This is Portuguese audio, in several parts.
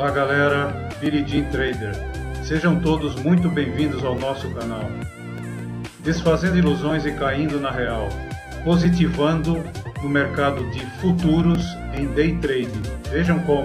Fala galera, Billy Jean Trader. Sejam todos muito bem-vindos ao nosso canal. Desfazendo ilusões e caindo na real. Positivando no mercado de futuros em day trade. Vejam como.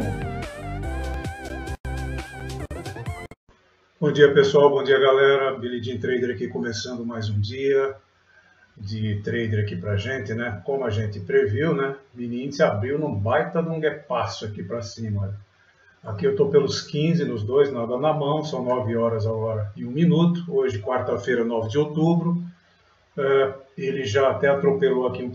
Bom dia pessoal, bom dia galera. Billy Jean Trader aqui começando mais um dia de trader aqui pra gente, né? Como a gente previu, né? Mini índice abriu num baita de um gapaço aqui pra cima, olha. Aqui eu estou pelos 15 nos dois, nada na mão, são 9 horas a hora e 1 minuto. Hoje, quarta-feira, 9 de outubro. Ele já até atropelou aqui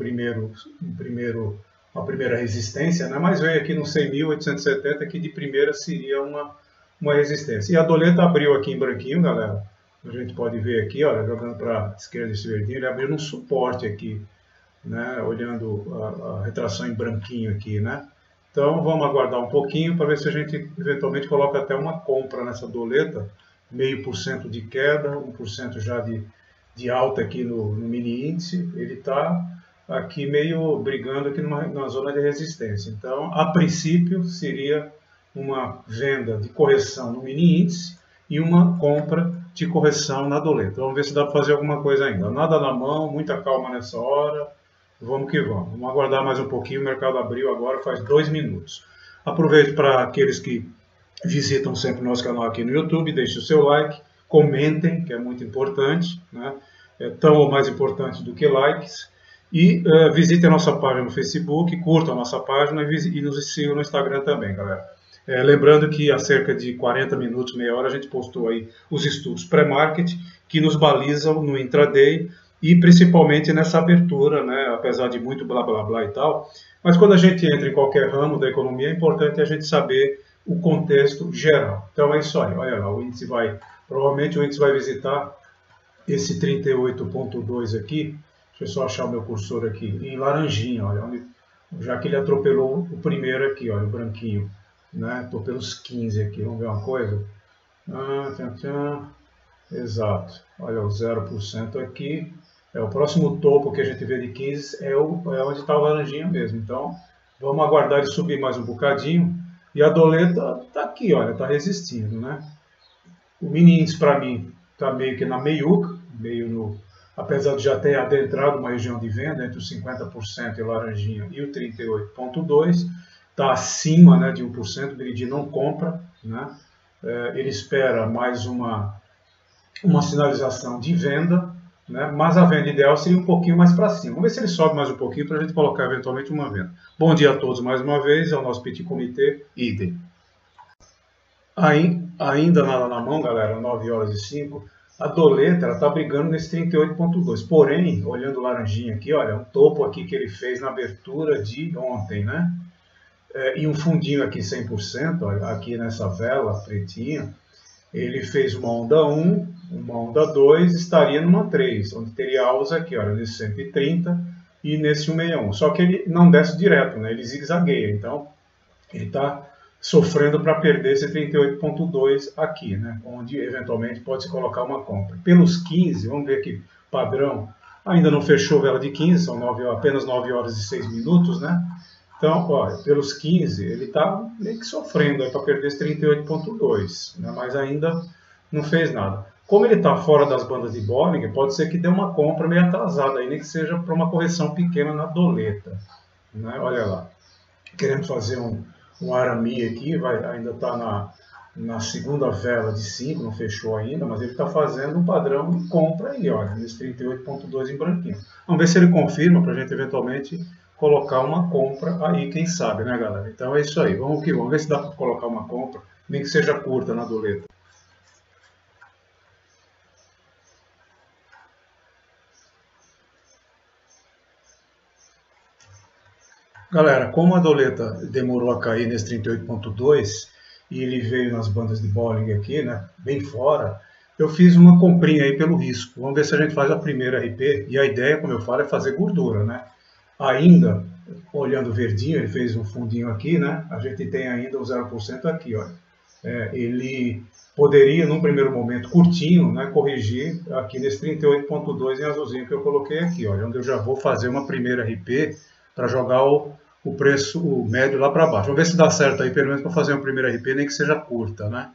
a primeira resistência, né? Mas veio aqui no 100.870, que de primeira seria uma resistência. E a doleta abriu aqui em branquinho, galera. A gente pode ver aqui, olha, jogando para a esquerda esse verdinho, ele abriu um suporte aqui, né? Olhando a retração em branquinho aqui, né? Então vamos aguardar um pouquinho para ver se a gente eventualmente coloca até uma compra nessa doleta, 0,5% de queda, 1% já de alta aqui no mini índice. Ele está aqui meio brigando aqui na zona de resistência. Então, a princípio, seria uma venda de correção no mini índice e uma compra de correção na doleta. Vamos ver se dá para fazer alguma coisa ainda. Nada na mão, muita calma nessa hora. Vamos que vamos. Vamos aguardar mais um pouquinho. O mercado abriu agora faz 2 minutos. Aproveito para aqueles que visitam sempre o nosso canal aqui no YouTube, deixem o seu like, comentem, que é muito importante, né? É tão ou mais importante do que likes. E visitem a nossa página no Facebook, curtam a nossa página e nos sigam no Instagram também, galera. Lembrando que há cerca de 40 minutos, meia hora, a gente postou aí os estudos pré-market que nos balizam no intraday e principalmente nessa abertura, né? Apesar de muito blá blá blá e tal. Mas quando a gente entra em qualquer ramo da economia, é importante a gente saber o contexto geral. Então é isso aí, olha lá, provavelmente o índice vai visitar esse 38.2 aqui. Deixa eu só achar o meu cursor aqui, em laranjinha, olha, já que ele atropelou o primeiro aqui, olha, o branquinho, né? Estou pelos 15 aqui, vamos ver uma coisa. Exato, olha o 0% aqui. O próximo topo que a gente vê de 15 é onde está o laranjinha mesmo. Então, vamos aguardar ele subir mais um bocadinho. E a doleta está aqui, olha, está resistindo, né? O mini índice, para mim, está meio que na meiuca, apesar de já ter adentrado uma região de venda entre os 50% e laranjinha e o 38.2, está acima, né, de 1%, o Billy Jean não compra, né? Ele espera mais uma sinalização de venda, né? Mas a venda ideal seria um pouquinho mais para cima. Vamos ver se ele sobe mais um pouquinho para a gente colocar eventualmente uma venda. Bom dia a todos mais uma vez, é o nosso Petit Comitê, idem. Ainda nada na mão, galera, 9 horas e 5. A doleta está brigando nesse 38.2. Porém, olhando o laranjinha aqui, olha, um topo aqui que ele fez na abertura de ontem, né? E um fundinho aqui 100%, olha, aqui nessa vela pretinha, ele fez uma onda 1, uma onda 2, estaria numa 3, onde teria alvos aqui, olha, nesse 130 e nesse 161. Só que ele não desce direto, né? Ele zigue-zagueia, então ele está sofrendo para perder esse 38.2 aqui, né? Onde eventualmente pode-se colocar uma compra. Pelos 15, vamos ver aqui, padrão, ainda não fechou vela de 15, são apenas 9 horas e 6 minutos, né? Então, olha, pelos 15, ele está meio que sofrendo para perder esse 38.2, né? Mas ainda não fez nada. Como ele está fora das bandas de Bollinger, pode ser que dê uma compra meio atrasada, nem que seja para uma correção pequena na doleta, né? Olha lá, querendo fazer um arame aqui, ainda está na segunda vela de 5, não fechou ainda, mas ele está fazendo um padrão de compra aí, olha, nesse 38.2 em branquinho. Vamos ver se ele confirma para a gente eventualmente colocar uma compra aí, quem sabe, né, galera? Então é isso aí, vamos ver se dá para colocar uma compra, nem que seja curta na doleta. Galera, como a doleta demorou a cair nesse 38.2 e ele veio nas bandas de Bollinger aqui, né, bem fora, eu fiz uma comprinha aí pelo risco. Vamos ver se a gente faz a primeira RP, e a ideia, como eu falo, é fazer gordura, né? Ainda, olhando o verdinho, ele fez um fundinho aqui, né? A gente tem ainda o 0% aqui, olha. Ele poderia, num primeiro momento curtinho, né, corrigir aqui nesse 38.2 em azulzinho que eu coloquei aqui, olha, onde eu já vou fazer uma primeira RP para jogar o preço, o médio lá para baixo. Vamos ver se dá certo aí, pelo menos para fazer uma primeira RP, nem que seja curta, né?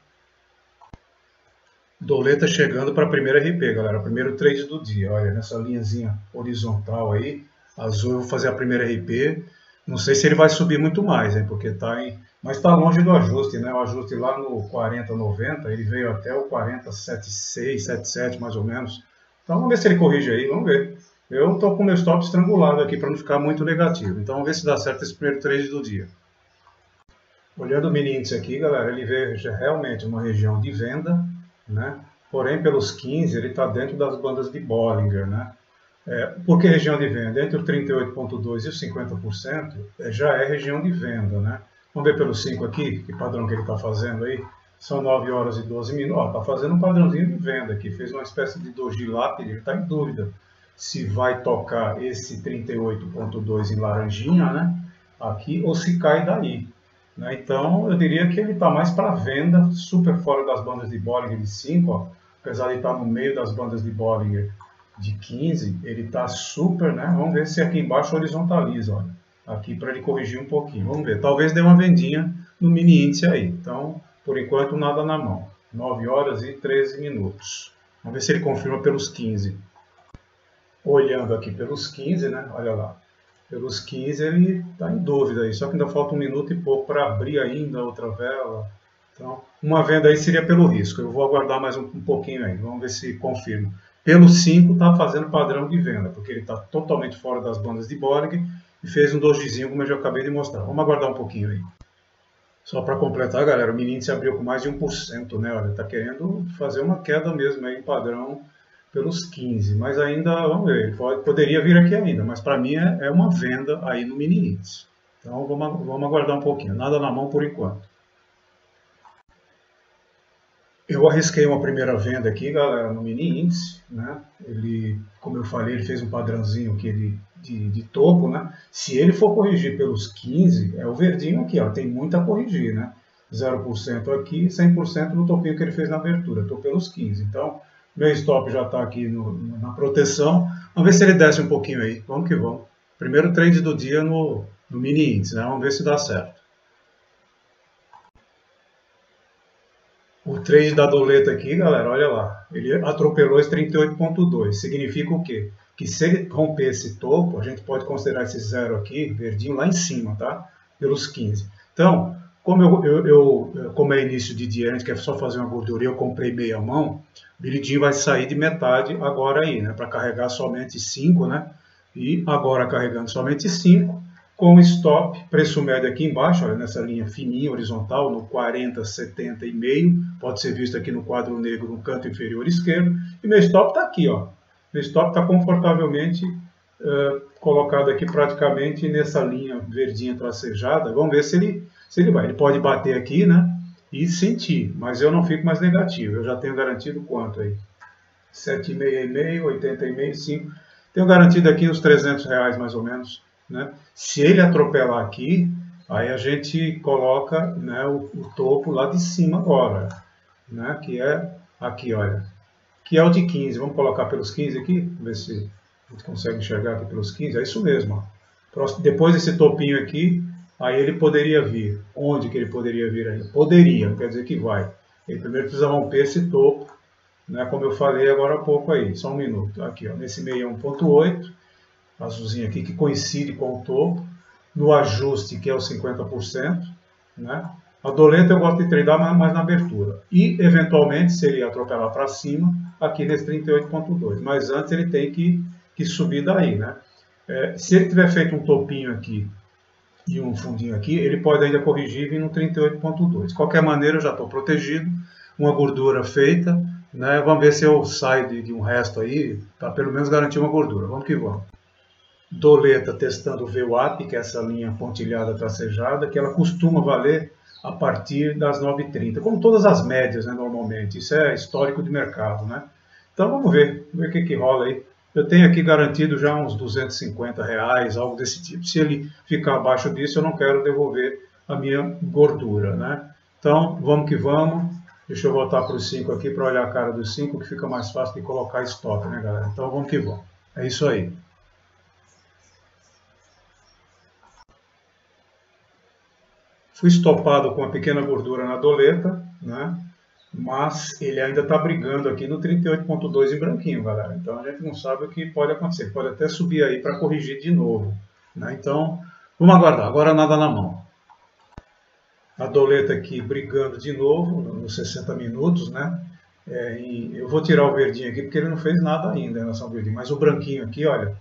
Doleta chegando para a primeira RP, galera. Primeiro trade do dia. Olha, nessa linhazinha horizontal aí, azul, eu vou fazer a primeira RP. Não sei se ele vai subir muito mais, hein, porque tá em... Mas está longe do ajuste, né? O ajuste lá no 40,90, ele veio até o 40,76, 77 mais ou menos. Então vamos ver se ele corrige aí, vamos ver. Eu estou com meu stop estrangulado aqui para não ficar muito negativo. Então vamos ver se dá certo esse primeiro trade do dia. Olhando o mini índice aqui, galera, ele veio realmente uma região de venda, né? Porém, pelos 15, ele está dentro das bandas de Bollinger, né? Por que região de venda? Entre o 38,2% e os 50% já é região de venda, né? Vamos ver pelo 5 aqui, que padrão que ele está fazendo aí. São 9 horas e 12 minutos. Está fazendo um padrãozinho de venda aqui. Fez uma espécie de doji lápide. Ele está em dúvida se vai tocar esse 38,2 em laranjinha, né? Aqui, ou se cai daí. Né? Então, eu diria que ele está mais para venda, super fora das bandas de Bollinger de 5. Ó. Apesar de estar no meio das bandas de Bollinger de 15, ele está super, né? Vamos ver se aqui embaixo horizontaliza, olha. Aqui para ele corrigir um pouquinho. Vamos ver, talvez dê uma vendinha no mini índice aí. Então, por enquanto, nada na mão. 9 horas e 13 minutos. Vamos ver se ele confirma pelos 15. Olhando aqui pelos 15, né? Olha lá. Pelos 15 ele está em dúvida aí. Só que ainda falta 1 minuto e pouco para abrir ainda outra vela. Então, uma venda aí seria pelo risco. Eu vou aguardar mais um pouquinho aí. Vamos ver se confirma. Pelo 5 está fazendo padrão de venda, porque ele está totalmente fora das bandas de Bollinger e fez um dojizinho, como eu já acabei de mostrar. Vamos aguardar um pouquinho aí. Só para completar, galera, o mini índice abriu com mais de 1%, né? Olha, está querendo fazer uma queda mesmo aí em padrão pelos 15, mas ainda, vamos ver, ele poderia vir aqui ainda, mas para mim é uma venda aí no mini índice. Então vamos aguardar um pouquinho, nada na mão por enquanto. Eu arrisquei uma primeira venda aqui, galera, no mini índice, né? Ele, como eu falei, ele fez um padrãozinho aqui de topo, né? Se ele for corrigir pelos 15, é o verdinho aqui, ó, tem muito a corrigir, né? 0% aqui, 100% no topinho que ele fez na abertura, estou pelos 15. Então, meu stop já está aqui na proteção. Vamos ver se ele desce um pouquinho aí, vamos que vamos. Primeiro trade do dia no mini índice, né? Vamos ver se dá certo. O trade da doleta aqui, galera, olha lá, ele atropelou esse 38,2. Significa o quê? Que se ele romper esse topo, a gente pode considerar esse zero aqui, verdinho, lá em cima, tá? Pelos 15. Então, como é início de dia, a gente quer só fazer uma gordura e eu comprei meia mão, o Billy vai sair de metade agora aí, né? Para carregar somente 5, né? E agora carregando somente 5. Com stop, preço médio aqui embaixo, olha, nessa linha fininha, horizontal, no 40,70,5, pode ser visto aqui no quadro negro no canto inferior esquerdo, e meu stop está aqui, ó. Meu stop está confortavelmente colocado aqui praticamente nessa linha verdinha tracejada. Vamos ver se ele vai. Ele pode bater aqui, né, e sentir, mas eu não fico mais negativo, eu já tenho garantido quanto aí? 7,5,5, 80,5, 5, tenho garantido aqui uns R$300 mais ou menos. Né? Se ele atropelar aqui, aí a gente coloca, né, o topo lá de cima agora, né, que é aqui, olha, que é o de 15. Vamos colocar pelos 15 aqui, vamos ver se a gente consegue enxergar aqui pelos 15. É isso mesmo. Ó. Depois desse topinho aqui, aí ele poderia vir. Onde que ele poderia vir aí? Poderia, não quer dizer que vai. Ele primeiro precisa romper esse topo, né, como eu falei agora há pouco aí, só um minuto. Aqui, ó, nesse 61,8. Azulzinho aqui, que coincide com o topo, no ajuste, que é o 50%, né? A doleta eu gosto de tradar mais na abertura, e eventualmente, se ele atropelar para cima, aqui nesse 38,2, mas antes ele tem que subir daí, né? Se ele tiver feito um topinho aqui e um fundinho aqui, ele pode ainda corrigir e vir no 38,2. De qualquer maneira, eu já estou protegido, uma gordura feita, né? Vamos ver se eu saio de um resto aí, para pelo menos garantir uma gordura. Vamos que vamos. Doleta testando o VWAP, que é essa linha pontilhada tracejada, que ela costuma valer a partir das 9h30, como todas as médias, né, normalmente. Isso é histórico de mercado, né? Então vamos ver o que rola aí. Eu tenho aqui garantido já uns R$250, algo desse tipo. Se ele ficar abaixo disso, eu não quero devolver a minha gordura, né? Então vamos que vamos. Deixa eu voltar para os 5 aqui para olhar a cara dos 5, que fica mais fácil de colocar stop, né, galera? Então vamos que vamos. É isso aí. Fui estopado com uma pequena gordura na doleta, né? Mas ele ainda está brigando aqui no 38.2 em branquinho, galera. Então a gente não sabe o que pode acontecer. Pode até subir aí para corrigir de novo, né? Então vamos aguardar. Agora nada na mão. A doleta aqui brigando de novo nos 60 minutos, né? E eu vou tirar o verdinho aqui porque ele não fez nada ainda em relação ao verdinho. Mas o branquinho aqui, olha,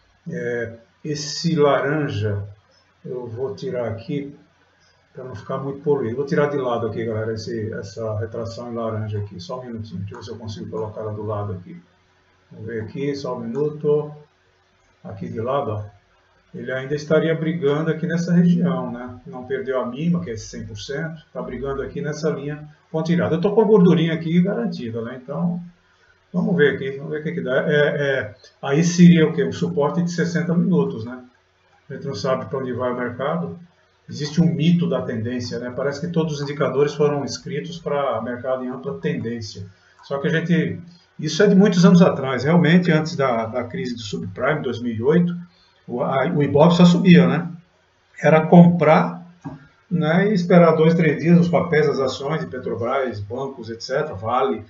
esse laranja eu vou tirar aqui para não ficar muito poluído. Vou tirar de lado aqui, galera, essa retração em laranja aqui. Só um minutinho, deixa eu ver se eu consigo colocar ela do lado aqui. Vamos ver aqui, só um minuto. Aqui de lado, ó. Ele ainda estaria brigando aqui nessa região, né? Não perdeu a mínima, que é 100%. Está brigando aqui nessa linha pontilhada. Eu estou com a gordurinha aqui garantida, né? Então, vamos ver aqui, vamos ver o que dá. Aí seria o quê? Um suporte de 60 minutos, né? A gente não sabe para onde vai o mercado. Existe um mito da tendência, né? Parece que todos os indicadores foram escritos para mercado em ampla tendência. Só que isso é de muitos anos atrás. Realmente, antes da crise do subprime, 2008, o Ibovespa só subia, né? Era comprar, né, e esperar 2, 3 dias os papéis, as ações de Petrobras, bancos, etc., Vale,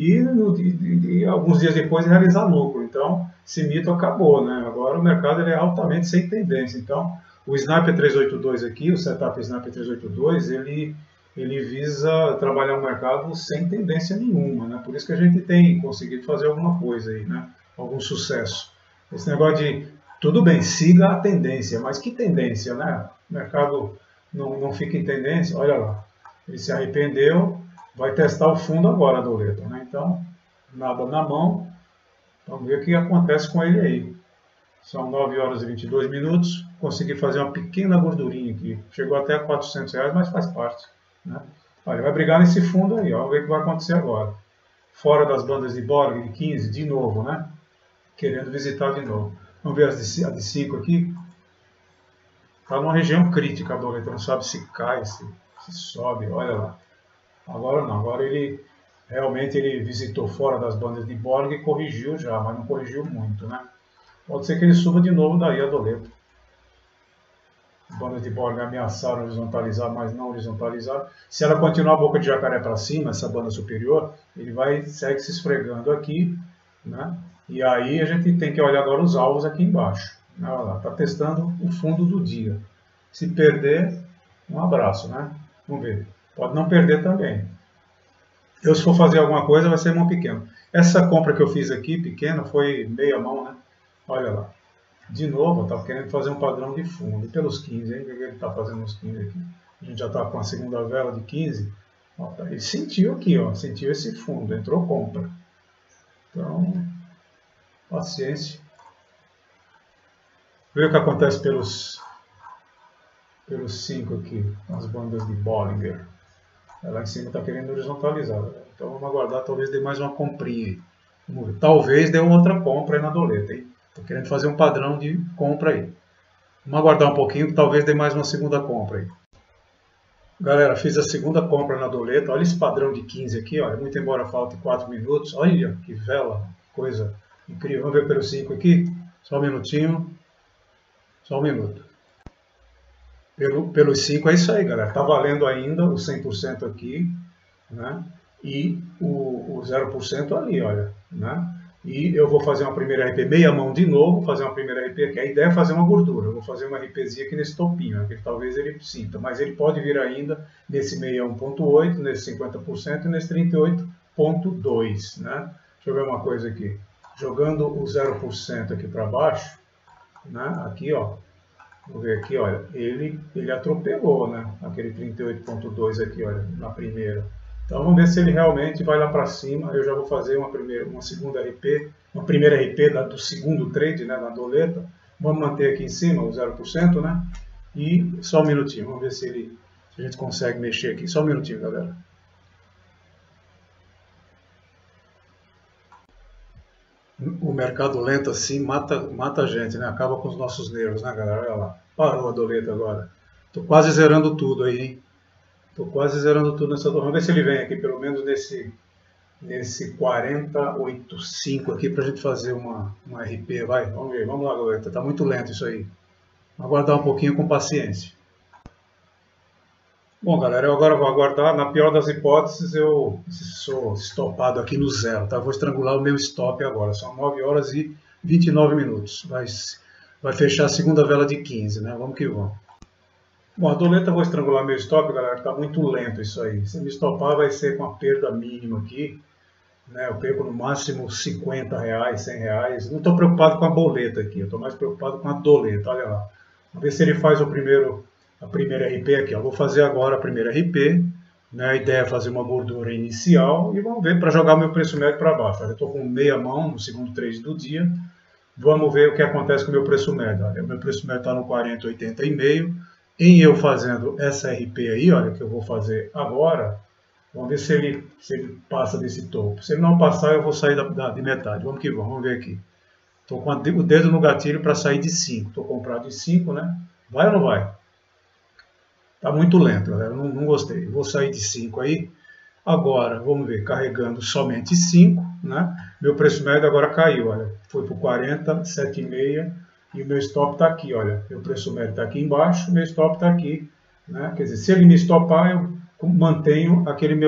e alguns dias depois realizar lucro. Então, esse mito acabou, né? Agora o mercado é altamente sem tendência. Então, o Sniper 382 aqui, o setup Sniper 382, ele visa trabalhar um mercado sem tendência nenhuma, né? Por isso que a gente tem conseguido fazer alguma coisa aí, né? Algum sucesso. Esse negócio de, tudo bem, siga a tendência, mas que tendência, né? O mercado não fica em tendência, olha lá, ele se arrependeu, vai testar o fundo agora, a doleta, né? Então, nada na mão, vamos ver o que acontece com ele aí. São 9 horas e 22 minutos, consegui fazer uma pequena gordurinha aqui, chegou até a R$400, mas faz parte, né? Olha, vai brigar nesse fundo aí, ó. Vamos ver o que vai acontecer agora. Fora das bandas de Bollinger de 15, de novo, né? Querendo visitar de novo. Vamos ver a de 5 aqui. Está numa região crítica a doleta, não sabe se cai, se sobe, olha lá. Agora não, agora ele realmente visitou fora das bandas de Bollinger e corrigiu já, mas não corrigiu muito, né? Pode ser que ele suba de novo daí a doleta. As bandas de Bollinger ameaçaram horizontalizar, mas não horizontalizaram. Se ela continuar a boca de jacaré para cima, essa banda superior, ele segue se esfregando aqui, né? E aí a gente tem que olhar agora os alvos aqui embaixo. Olha lá, está testando o fundo do dia. Se perder, um abraço, né? Vamos ver. Pode não perder também. Se for fazer alguma coisa, vai ser mão pequena. Essa compra que eu fiz aqui, pequena, foi meia mão, né? Olha lá. De novo, eu estava querendo fazer um padrão de fundo. E pelos 15, hein? O que ele está fazendo nos 15 aqui? A gente já está com a segunda vela de 15. Ó, ele sentiu aqui, ó, sentiu esse fundo, entrou compra. Então, paciência. Vê o que acontece pelos 5 aqui, as bandas de Bollinger. Lá em cima está querendo horizontalizar. Então vamos aguardar, talvez dê mais uma comprinha aí. Vamos ver. Talvez dê uma outra compra aí na doleta, hein? Estou querendo fazer um padrão de compra aí. Vamos aguardar um pouquinho, que talvez dê mais uma segunda compra aí. Galera, fiz a segunda compra na doleta. Olha esse padrão de 15 aqui, olha. Muito embora falte 4 minutos. Olha que vela, coisa incrível. Vamos ver pelo 5 aqui. Só um minutinho. Só um minuto. Pelos 5 é isso aí, galera. Está valendo ainda o 100% aqui, né? E o 0% ali, olha, né? E eu vou fazer uma primeira RP meia mão de novo, fazer uma primeira RP aqui. A ideia é fazer uma gordura. Eu vou fazer uma RPzinha aqui nesse topinho, né? Que talvez ele sinta, mas ele pode vir ainda nesse 61.8, nesse 50% e nesse 38.2, né? Deixa eu ver uma coisa aqui. Jogando o 0% aqui para baixo, né? Aqui, ó. Vou ver aqui, olha, ele atropelou, né? Aquele 38.2 aqui, olha, na primeira. Então vamos ver se ele realmente vai lá para cima. Eu já vou fazer uma segunda RP, uma primeira RP do segundo trade, né, na doleta. Vamos manter aqui em cima o 0%, né? E só um minutinho, vamos ver se a gente consegue mexer aqui. Só um minutinho, galera. O mercado lento assim mata a gente, né? Acaba com os nossos nervos, né, galera? Olha lá. Parou a doleta agora. Tô quase zerando tudo aí, hein? Tô quase zerando tudo nessa doleta. Vamos ver se ele vem aqui, pelo menos nesse 48.5 aqui, pra gente fazer uma RP. Vai, vamos ver. Vamos lá, doleta. Tá muito lento isso aí. Vamos aguardar um pouquinho com paciência. Bom, galera, eu agora vou aguardar. Na pior das hipóteses, eu sou estopado aqui no zero, tá? Vou estrangular o meu stop agora. São 9 horas e 29 minutos. Vai fechar a segunda vela de 15, né? Vamos que vamos. Bom, a doleta vou estrangular meu stop, galera. Tá muito lento isso aí. Se me estopar, vai ser com a perda mínima aqui, né? Eu perco no máximo R$50, R$100. Não estou preocupado com a boleta aqui. Eu estou mais preocupado com a doleta. Olha lá. Vamos ver se ele faz a primeira RP aqui. Eu vou fazer agora a primeira RP, né? A ideia é fazer uma gordura inicial e vamos ver para jogar o meu preço médio para baixo. Eu estou com meia mão no segundo trade do dia. Vamos ver o que acontece com o meu preço médio. Olha, o meu preço médio está no 40,80,5. Em eu fazendo essa RP aí, olha, que eu vou fazer agora, vamos ver se ele passa desse topo. Se ele não passar, eu vou sair de metade. Vamos que vamos ver aqui. Estou com o dedo no gatilho para sair de 5. Estou comprado de 5, né? Vai ou não vai? Está muito lento, galera. Não gostei. Vou sair de 5 aí. Agora, vamos ver, carregando somente 5, né? Meu preço médio agora caiu, olha. Foi para o 40,76 e o meu stop está aqui, olha. Meu preço médio está aqui embaixo, meu stop está aqui, né? Quer dizer, se ele me stopar, eu mantenho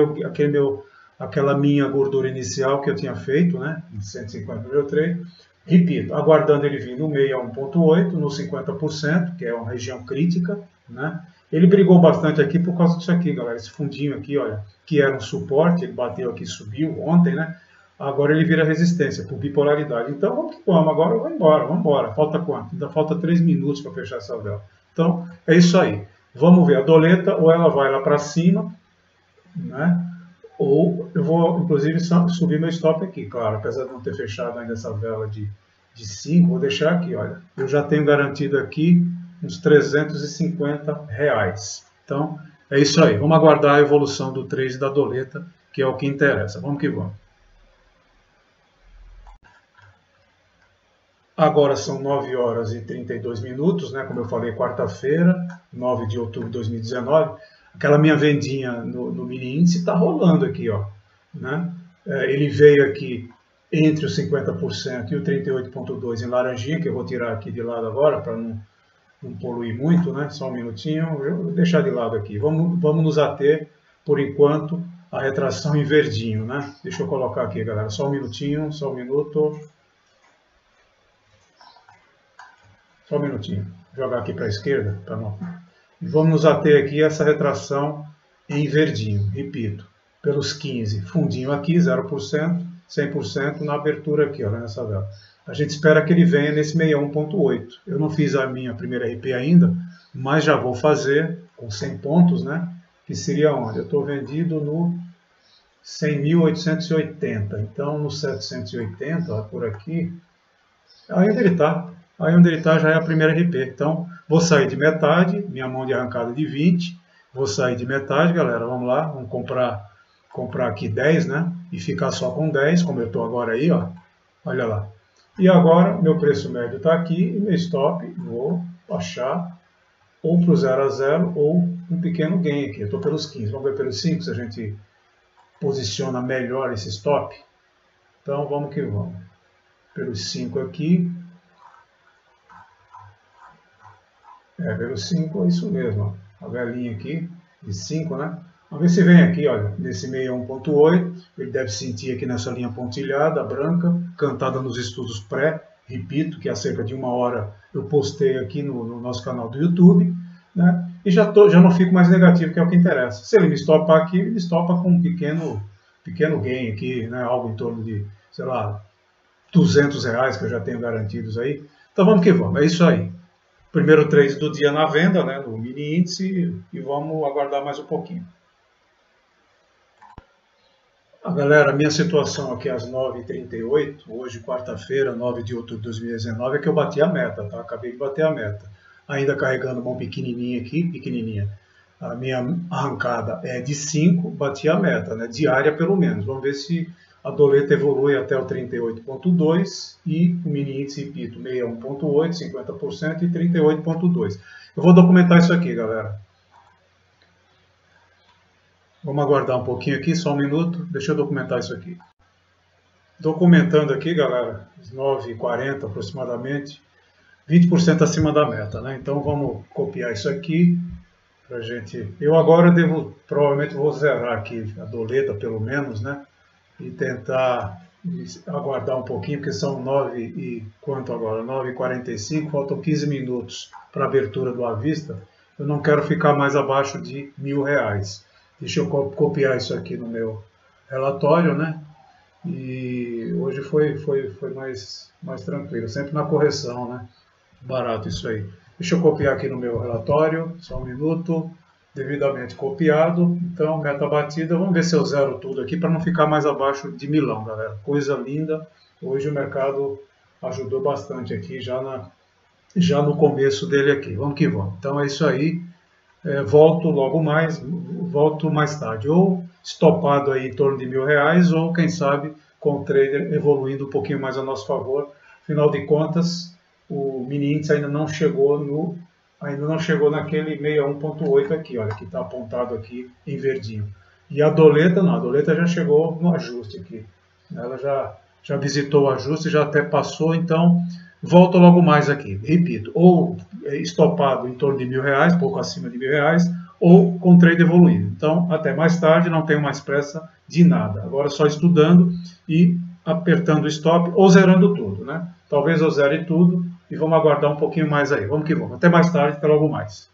aquela minha gordura inicial que eu tinha feito, né? 150 mil trade. Repito, aguardando ele vir no meio a 1,8, no 50%, que é uma região crítica, né? Ele brigou bastante aqui por causa disso aqui, galera. Esse fundinho aqui, olha, que era um suporte, ele bateu aqui, subiu ontem, né? Agora ele vira resistência por bipolaridade. Então vamos que vamos, agora eu vou embora, vamos embora. Falta quanto? Ainda falta 3 minutos para fechar essa vela. Então é isso aí. Vamos ver a doleta, ou ela vai lá para cima, né? Ou eu vou, inclusive, subir meu stop aqui, claro. Apesar de não ter fechado ainda essa vela de 5, vou deixar aqui, olha. Eu já tenho garantido aqui uns R$350. Então, é isso aí. Vamos aguardar a evolução do trade da doleta, que é o que interessa. Vamos que vamos. Agora são 9 horas e 32 minutos, né? Como eu falei, quarta-feira, 9 de outubro de 2019. Aquela minha vendinha no mini índice está rolando aqui, ó, né? Ele veio aqui entre os 50% e o 38,2 em laranjinha, que eu vou tirar aqui de lado agora para não poluir muito, né? Só um minutinho, eu vou deixar de lado aqui. Vamos nos ater, por enquanto, à retração em verdinho, né? Deixa eu colocar aqui, galera, só um minutinho, só um minuto. Só um minutinho. Vou jogar aqui para a esquerda, para não. E vamos nos ater aqui a essa retração em verdinho, repito, pelos 15, fundinho aqui, 0%, 100% na abertura aqui, olha, nessa vela. A gente espera que ele venha nesse 61,8. Eu não fiz a minha primeira RP ainda, mas já vou fazer com 100 pontos, né? Que seria onde? Eu estou vendido no 100.880. Então, no 780, ó, por aqui, aí onde ele está. Aí onde ele está já é a primeira RP. Então, vou sair de metade, minha mão de arrancada de 20. Vou sair de metade, galera. Vamos lá, vamos comprar aqui 10, né? E ficar só com 10, como eu estou agora aí, ó. Olha lá. E agora, meu preço médio está aqui e meu stop, vou baixar ou para o 0 a 0 ou um pequeno gain aqui. Eu estou pelos 15. Vamos ver pelos 5 se a gente posiciona melhor esse stop. Então, vamos que vamos. Pelos 5 aqui. Pelos 5 é isso mesmo, ó. A velinha aqui de 5, né? Vamos ver se vem aqui, olha, nesse 61,8, ele deve sentir aqui nessa linha pontilhada, branca, cantada nos estudos pré, repito, que há cerca de 1 hora eu postei aqui no nosso canal do YouTube, né? E já não fico mais negativo, que é o que interessa. Se ele me estopar aqui, ele me estopa com um pequeno gain aqui, né? Algo em torno de, sei lá, R$200 que eu já tenho garantidos aí. Então vamos que vamos, é isso aí. Primeiro trade do dia na venda, né, no mini índice, e vamos aguardar mais um pouquinho. Galera, a minha situação aqui às 9h38, hoje quarta-feira, 9 de outubro de 2019, é que eu bati a meta, tá? Acabei de bater a meta. Ainda carregando mão pequenininha aqui, pequenininha. A minha arrancada é de 5, bati a meta, né? Diária pelo menos. Vamos ver se a doleta evolui até o 38,2 e o mini índice, repito, 61,8, 50% e 38,2. Eu vou documentar isso aqui, galera. Vamos aguardar um pouquinho aqui, só um minuto. Deixa eu documentar isso aqui. Documentando aqui, galera, às 9h40 aproximadamente, 20% acima da meta, né? Então vamos copiar isso aqui. pra gente. Eu agora provavelmente vou zerar aqui a doleta pelo menos, né? E tentar aguardar um pouquinho, porque são 9 e quanto agora? 9h45, faltam 15 minutos para a abertura do à vista. Eu não quero ficar mais abaixo de R$1.000. Deixa eu copiar isso aqui no meu relatório, né? E hoje foi mais tranquilo, sempre na correção, né? Barato isso aí. Deixa eu copiar aqui no meu relatório, só um minuto, devidamente copiado. Então, meta batida, vamos ver se eu zero tudo aqui para não ficar mais abaixo de milão, galera. Coisa linda, hoje o mercado ajudou bastante aqui, já no começo dele aqui. Vamos que vamos. Então é isso aí, volto logo mais, volto mais tarde. Ou estopado aí em torno de R$1.000, ou quem sabe com o trader evoluindo um pouquinho mais a nosso favor. Afinal de contas, o mini índice ainda não chegou naquele 61.8 aqui, olha, que está apontado aqui em verdinho. E a doleta, não, a doleta já chegou no ajuste aqui. Ela já visitou o ajuste, já até passou, então volto logo mais aqui. Repito, ou estopado em torno de R$1.000, pouco acima de R$1.000, ou com trade evoluído. Então, até mais tarde, não tenho mais pressa de nada. Agora só estudando e apertando o stop ou zerando tudo, né? Talvez eu zere tudo e vamos aguardar um pouquinho mais aí. Vamos que vamos. Até mais tarde, até logo mais.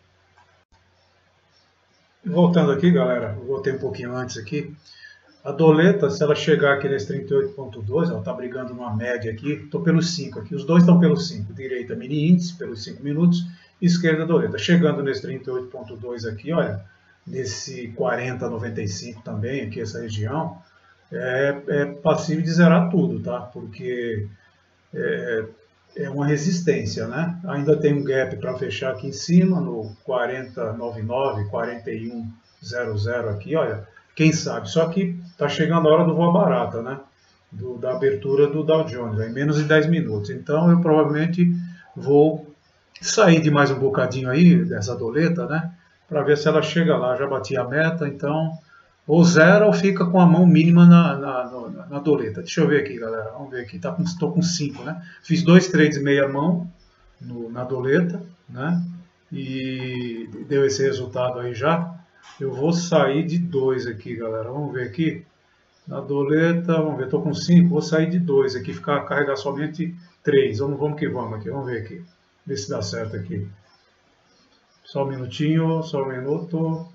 Voltando aqui, galera, eu voltei um pouquinho antes aqui. A doleta, se ela chegar aqui nesse 38.2, ela está brigando numa média aqui, estou pelos 5 aqui, os dois estão pelos 5, direita mini índice pelos 5 minutos, esquerda doleta. Chegando nesse 38.2 aqui, olha, nesse 40.95 também, aqui essa região, é passível de zerar tudo, tá? Porque é uma resistência, né? Ainda tem um gap para fechar aqui em cima, no 40.99, 41.00 aqui, olha. Quem sabe? Só que está chegando a hora do voa barata, né? Da abertura do Dow Jones, em menos de 10 minutos. Então eu provavelmente vou sair de mais um bocadinho aí dessa doleta, né? Para ver se ela chega lá. Já bati a meta, então ou zero ou fica com a mão mínima na doleta. Deixa eu ver aqui, galera. Vamos ver aqui. Estou com 5, né? Fiz 2 trades meia mão na doleta, né? E deu esse resultado aí já. Eu vou sair de 2 aqui, galera. Vamos ver aqui. Na doleta, vamos ver, estou com 5. Vou sair de 2 aqui, carregar somente 3. Vamos que vamos aqui. Vamos ver aqui. Ver se dá certo aqui. Só um minutinho, só um minuto.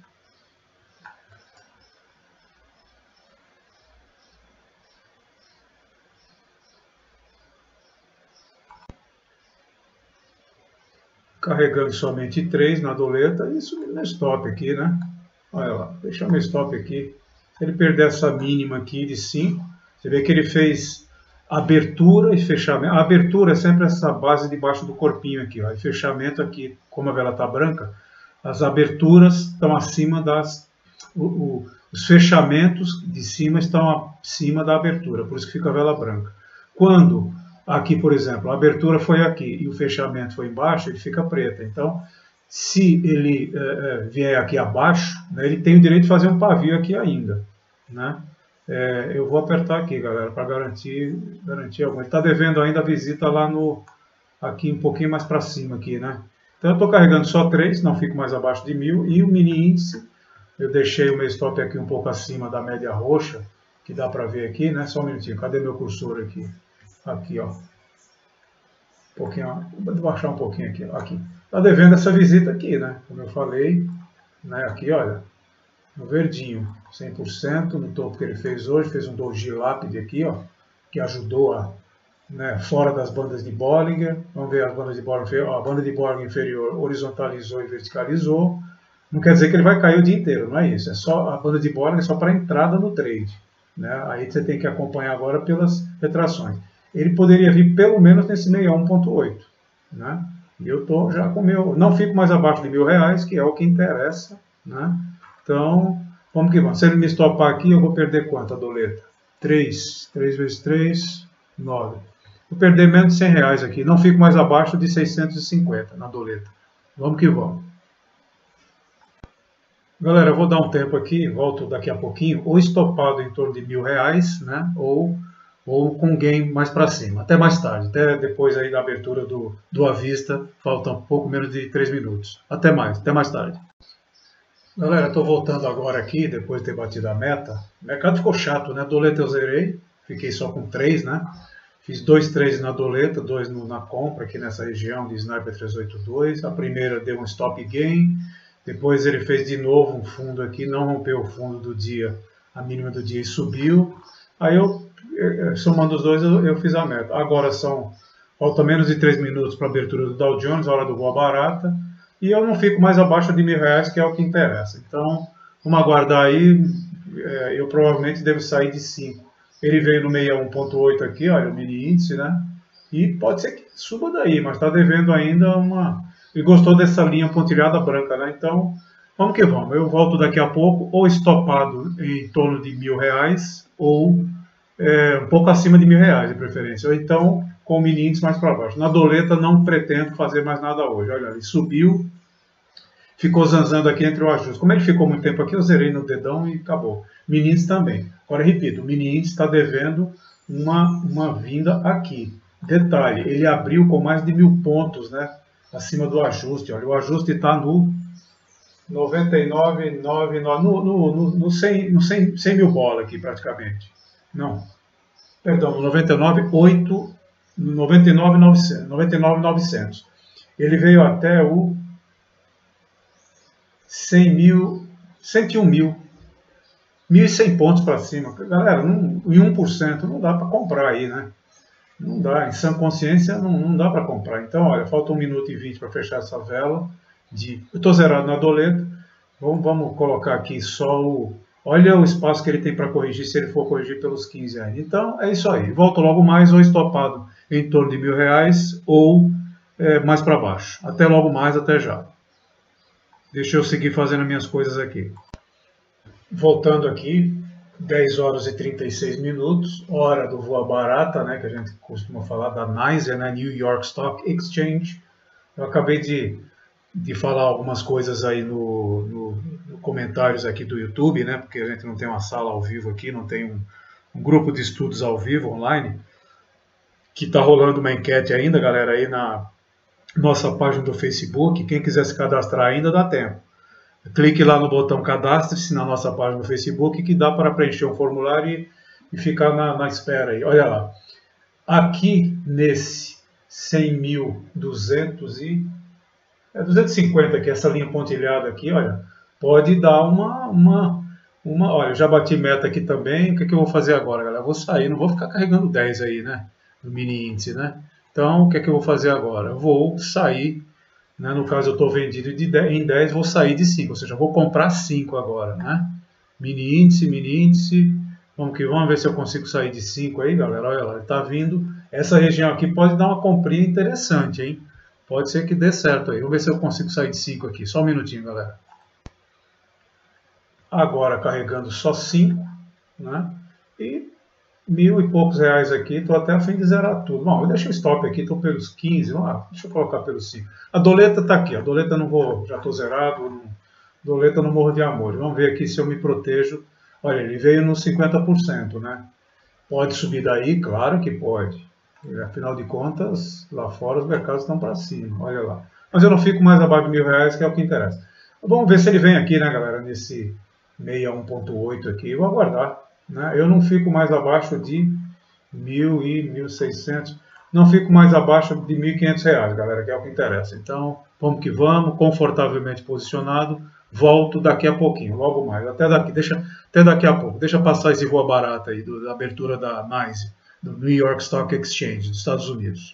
Carregando somente 3 na doleta e subindo no stop aqui, né? Olha lá, deixa meu stop aqui. Se ele perder essa mínima aqui de 5, você vê que ele fez abertura e fechamento. A abertura é sempre essa base debaixo do corpinho aqui, ó. E fechamento aqui, como a vela está branca, as aberturas estão acima das... os fechamentos de cima estão acima da abertura, por isso que fica a vela branca. Quando aqui, por exemplo, a abertura foi aqui e o fechamento foi embaixo, ele fica preta. Então, se ele vier aqui abaixo, né, ele tem o direito de fazer um pavio aqui ainda, né? Eu vou apertar aqui, galera, para garantir algum. Ele está devendo ainda a visita lá aqui um pouquinho mais para cima aqui, né? Então eu estou carregando só 3, não fico mais abaixo de 1000. E o mini índice, eu deixei o meu stop aqui um pouco acima da média roxa, que dá para ver aqui, né? Só um minutinho, cadê meu cursor aqui? Aqui, ó. Um pouquinho, vou baixar um pouquinho aqui, ó. Aqui. Está devendo essa visita aqui, né? Como eu falei, né? Aqui, olha, no verdinho, 100% no topo que ele fez hoje, fez um doji lápide aqui, ó, que ajudou né, fora das bandas de Bollinger. Vamos ver as bandas de Bollinger, ó, a banda de Bollinger inferior horizontalizou e verticalizou. Não quer dizer que ele vai cair o dia inteiro, não é isso. É só a banda de Bollinger é só para entrada no trade, né? Aí você tem que acompanhar agora pelas retrações. Ele poderia vir pelo menos nesse 61.8, né? E eu estou já com não fico mais abaixo de R$1.000, que é o que interessa, né? Então, vamos que vamos. Se ele me estopar aqui, eu vou perder quanto a doleta? 3 vezes 3, 9. Vou perder menos de R$100 aqui. Não fico mais abaixo de 650 na doleta. Vamos que vamos. Galera, eu vou dar um tempo aqui, volto daqui a pouquinho, ou estopado em torno de R$1.000, né? Ou com gain mais para cima. Até mais tarde, até depois aí da abertura do à vista, falta um pouco menos de 3 minutos. Até mais tarde. Galera, estou voltando agora aqui, depois de ter batido a meta. O mercado ficou chato, né? Doleta eu zerei, fiquei só com 3, né? Fiz 2 trades na doleta, 2 na compra aqui nessa região de Sniper 382. A primeira deu um stop gain, depois ele fez de novo um fundo aqui, não rompeu o fundo do dia, a mínima do dia e subiu. Aí somando os dois, eu fiz a meta. Agora falta menos de 3 minutos para a abertura do Dow Jones, hora do Boa Barata. E eu não fico mais abaixo de R$ 1.000, que é o que interessa. Então, vamos aguardar aí. Eu provavelmente devo sair de 5. Ele veio no 61.8 aqui, olha, o mini índice, né? E pode ser que suba daí, mas está devendo ainda uma... Ele gostou dessa linha pontilhada branca, né? Então, vamos que vamos. Eu volto daqui a pouco, ou estopado em torno de R$ 1.000, ou um pouco acima de R$ 1.000, de preferência. Ou então, com o mini índice mais para baixo. Na doleta não pretendo fazer mais nada hoje. Olha, ele subiu, ficou zanzando aqui entre o ajuste. Como ele ficou muito tempo aqui, eu zerei no dedão e acabou. Mini índice também. Agora, repito, o mini índice está devendo uma vinda aqui. Detalhe, ele abriu com mais de 1.000 pontos, né? Acima do ajuste. Olha, o ajuste está no 99,99, no 100 mil bola aqui praticamente. Não, perdão, 99,900. Ele veio até o 100 mil, 101 mil, 1.100 pontos para cima. Galera, em 1% não dá para comprar aí, né? Não dá, em sã consciência não dá para comprar. Então, olha, falta 1 minuto e 20 para fechar essa vela. Eu estou zerado na doleta. Vamos colocar aqui só o... Olha o espaço que ele tem para corrigir, se ele for corrigir pelos 15 ainda. Então, é isso aí. Volto logo mais, ou estopado em torno de R$ 1.000, ou mais para baixo. Até logo mais, até já. Deixa eu seguir fazendo minhas coisas aqui. Voltando aqui, 10 horas e 36 minutos, hora do Voa Barata, né, que a gente costuma falar da NYSE, né, New York Stock Exchange. Eu acabei de falar algumas coisas aí no comentários aqui do YouTube, né, porque a gente não tem uma sala ao vivo aqui, não tem um grupo de estudos ao vivo, online, que está rolando uma enquete ainda, galera, aí na nossa página do Facebook. Quem quiser se cadastrar ainda dá tempo. Clique lá no botão cadastre-se na nossa página do Facebook, que dá para preencher um formulário e ficar na espera aí. Olha lá. Aqui nesse 250 aqui, essa linha pontilhada aqui, olha, pode dar olha, eu já bati meta aqui também. O que eu vou fazer agora, galera? Eu vou sair, não vou ficar carregando 10 aí, né? No mini índice, né? Então, o que eu vou fazer agora? Eu vou sair, né? No caso, eu estou vendido em 10, vou sair de 5, ou seja, vou comprar 5 agora, né? Mini índice. Vamos ver se eu consigo sair de 5 aí, galera. Olha lá, ele está vindo. Essa região aqui pode dar uma comprinha interessante, hein? Pode ser que dê certo aí. Vamos ver se eu consigo sair de 5 aqui. Só um minutinho, galera. Agora carregando só 5, né? E 1.000 e poucos reais aqui. Estou até a fim de zerar tudo. Bom, deixa o stop aqui. Estou pelos 15. Deixa eu colocar pelos 5. A doleta está aqui. A doleta não vou... Já estou zerado. Doleta não morro de amor. Vamos ver aqui se eu me protejo. Olha, ele veio nos 50%, né? Pode subir daí? Claro que pode. Afinal de contas, lá fora os mercados estão para cima. Olha lá. Mas eu não fico mais abaixo de R$ 1.000, que é o que interessa. Vamos ver se ele vem aqui, né, galera? Nesse 61.8 aqui. Vou aguardar, né? Eu não fico mais abaixo de 1.000 e 1.600. Não fico mais abaixo de R$ 1.500, galera, que é o que interessa. Então, vamos que vamos, confortavelmente posicionado. Volto daqui a pouquinho, logo mais. Até daqui a pouco. Deixa passar esse Voa Barata aí, da abertura da NYSE, do New York Stock Exchange, dos Estados Unidos.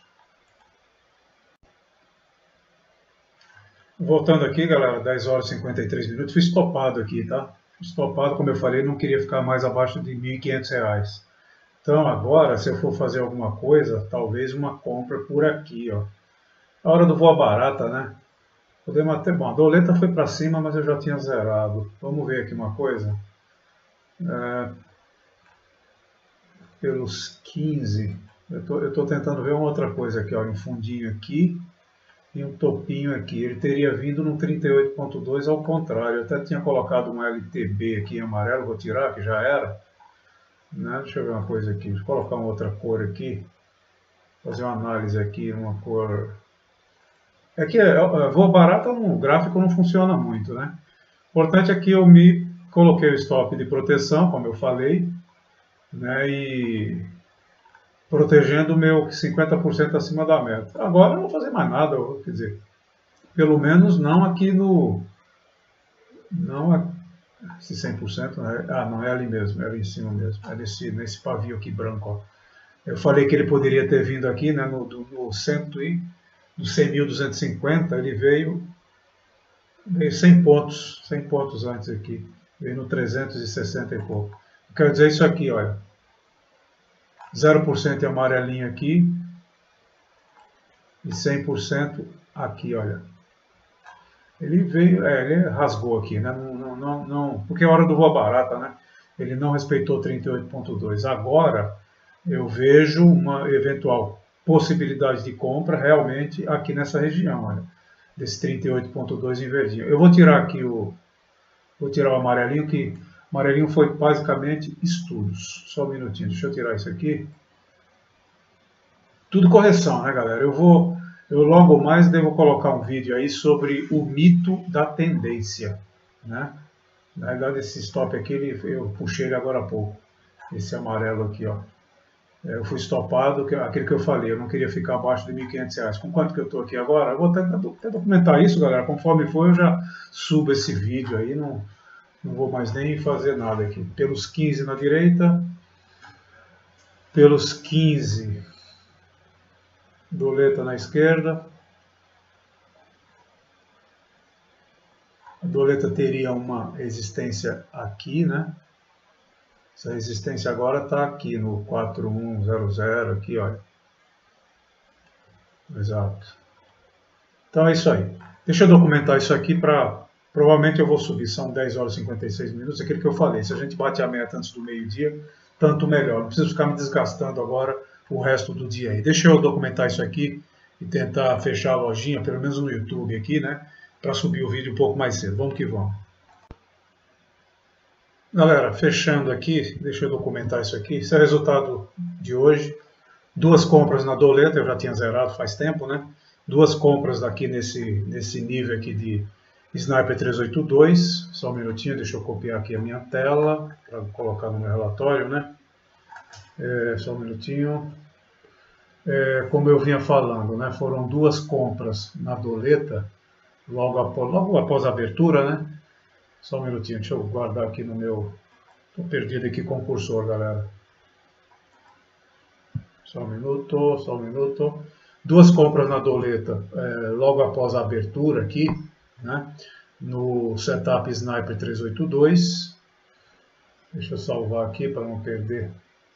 Voltando aqui, galera, 10 horas e 53 minutos. Fui estopado aqui, tá? Estopado, como eu falei, não queria ficar mais abaixo de R$ 1.500. Então, agora, se eu for fazer alguma coisa, talvez uma compra por aqui, ó. A hora do Voa Barata, né? Podemos até... Bom, a doleta foi para cima, mas eu já tinha zerado. Vamos ver aqui uma coisa. Pelos 15. Eu estou tentando ver uma outra coisa aqui, ó. Um fundinho aqui e um topinho aqui. Ele teria vindo no 38.2 ao contrário. Eu até tinha colocado um LTB aqui em amarelo. Vou tirar, que já era. Né? Deixa eu ver uma coisa aqui. Deixa eu colocar uma outra cor aqui. Fazer uma análise aqui, uma cor... É que Voa Barata no gráfico não funciona muito, né? importante é que eu me coloquei o stop de proteção, como eu falei, né, e protegendo o meu 50% acima da meta. Agora eu não vou fazer mais nada, quer dizer, pelo menos não aqui no... Não esse 100%, né? Ah, não, é ali mesmo, é ali em cima mesmo, é nesse pavio aqui branco, ó. Eu falei que ele poderia ter vindo aqui, né, no 100.250, ele veio 100 pontos antes aqui, veio no 360 e pouco. Quero dizer isso aqui, olha, 0% em amarelinho aqui e 100% aqui, olha. Ele veio, ele rasgou aqui, né? Não, porque é hora do voa barata, né? Ele não respeitou 38,2. Agora eu vejo uma eventual possibilidade de compra realmente aqui nessa região, olha, desse 38,2 em verdinho. Eu vou tirar aqui vou tirar o amarelinho, que o amarelinho foi basicamente estudos. Só um minutinho, deixa eu tirar isso aqui. Tudo correção, né, galera? Eu logo mais devo colocar um vídeo aí sobre o mito da tendência, né? Na verdade, esse stop aqui, eu puxei ele agora há pouco. Esse amarelo aqui, ó. Eu fui stopado, aquele que eu falei, eu não queria ficar abaixo de R$ 1.500. Com quanto que eu estou aqui agora? Eu vou até documentar isso, galera. Conforme for, eu já subo esse vídeo aí. Não vou mais nem fazer nada aqui. Pelos 15 na direita, pelos 15... doleta na esquerda. A doleta teria uma resistência aqui, né? Essa resistência agora está aqui no 4100, aqui, olha. Exato. Então é isso aí. Deixa eu documentar isso aqui para... Provavelmente eu vou subir, são 10 horas e 56 minutos, aquilo que eu falei. Se a gente bate a meta antes do meio-dia, tanto melhor. Não preciso ficar me desgastando agora o resto do dia aí. Deixa eu documentar isso aqui e tentar fechar a lojinha, pelo menos no YouTube aqui, né? Para subir o vídeo um pouco mais cedo. Vamos que vamos. Galera, fechando aqui, deixa eu documentar isso aqui. Esse é o resultado de hoje. 2 compras na doleta, eu já tinha zerado faz tempo, né? 2 compras aqui nesse nível aqui de Sniper 382. Só um minutinho, deixa eu copiar aqui a minha tela para colocar no meu relatório, né? Só um minutinho. Como eu vinha falando, né, foram 2 compras na doleta logo após a abertura, né? Só um minutinho, deixa eu guardar aqui no meu... Estou perdido aqui com o cursor, galera. Só um minuto. 2 compras na doleta logo após a abertura aqui, né? No setup Sniper 382. Deixa eu salvar aqui para não perder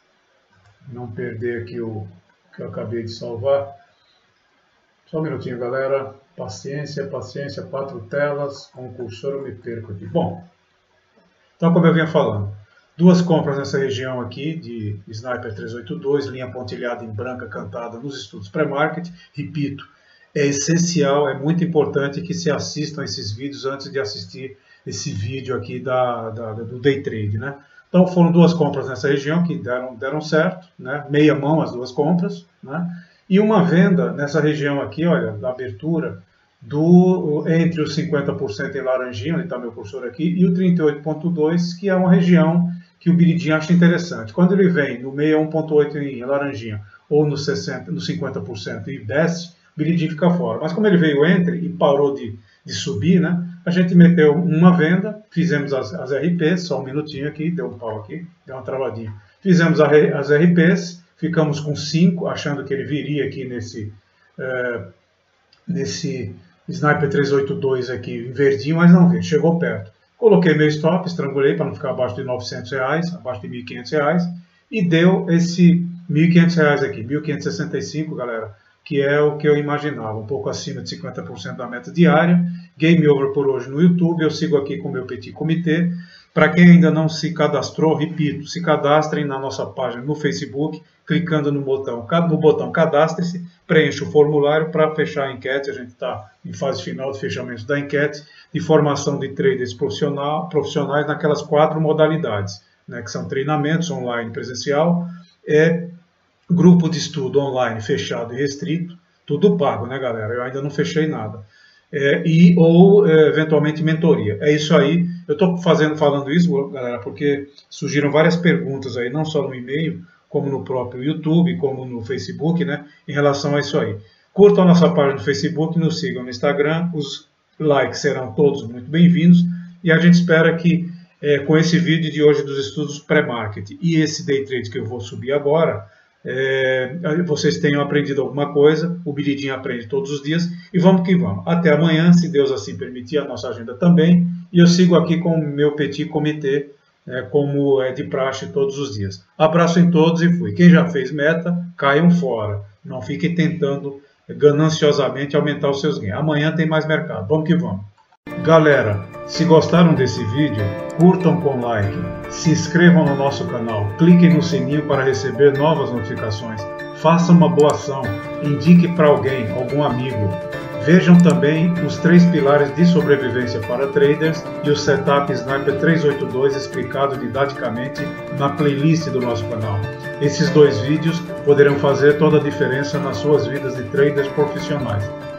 aqui o que eu acabei de salvar. Só um minutinho, galera. Paciência, 4 telas. Com o cursor eu me perco aqui. Bom, então como eu vinha falando, 2 compras nessa região aqui de Sniper 382, linha pontilhada em branca cantada nos estudos pré-market. Repito, é essencial, é muito importante que se assistam esses vídeos antes de assistir esse vídeo aqui do Day Trade, né? Então foram 2 compras nessa região que deram certo, né? Meia mão as 2 compras, né? E uma venda nessa região aqui, olha, da abertura, entre os 50% em laranjinha, onde está meu cursor aqui, e o 38,2, que é uma região que o Biridinho acha interessante. Quando ele vem no 61,8 em laranjinha, ou no 50% e desce, o Biridinho fica fora. Mas como ele veio entre e parou de subir, né? A gente meteu uma venda, fizemos as RPs, só um minutinho aqui, deu um pau aqui, deu uma travadinha. Fizemos as RPs, ficamos com 5, achando que ele viria aqui nesse Sniper 382 aqui em verdinho, mas não veio, chegou perto. Coloquei meu stop, estrangulei para não ficar abaixo de R$900, abaixo de R$1.500, e deu esse R$1.500 aqui, 1.565, galera, que é o que eu imaginava, um pouco acima de 50% da meta diária. Game over por hoje no YouTube, eu sigo aqui com o meu petit comitê. Para quem ainda não se cadastrou, repito, se cadastrem na nossa página no Facebook, clicando no botão cadastre-se, preencha o formulário para fechar a enquete. A gente está em fase final de fechamento da enquete, de formação de traders profissionais naquelas 4 modalidades, né, que são treinamentos online presencial, grupo de estudo online fechado e restrito, tudo pago, né, galera? Eu ainda não fechei nada. ou eventualmente mentoria. É isso aí. Eu estou falando isso, galera, porque surgiram várias perguntas aí, não só no e-mail, como no próprio YouTube, como no Facebook, né, em relação a isso aí. Curtam a nossa página no Facebook, nos sigam no Instagram, os likes serão todos muito bem-vindos e a gente espera que com esse vídeo de hoje dos estudos pré-market e esse day trade que eu vou subir agora, vocês tenham aprendido alguma coisa. O Billy Jean aprende todos os dias e vamos que vamos. Até amanhã, se Deus assim permitir, a nossa agenda também, e eu sigo aqui com o meu petit comitê, como é de praxe todos os dias. Abraço em todos e fui. Quem já fez meta, caiam fora. Não fiquem tentando gananciosamente aumentar os seus ganhos. Amanhã tem mais mercado. Vamos que vamos. Galera, se gostaram desse vídeo, curtam com like, se inscrevam no nosso canal, cliquem no sininho para receber novas notificações, façam uma boa ação, indique para alguém, algum amigo. Vejam também os 3 pilares de sobrevivência para traders e o setup Sniper 382 explicado didaticamente na playlist do nosso canal. Esses 2 vídeos poderão fazer toda a diferença nas suas vidas de traders profissionais.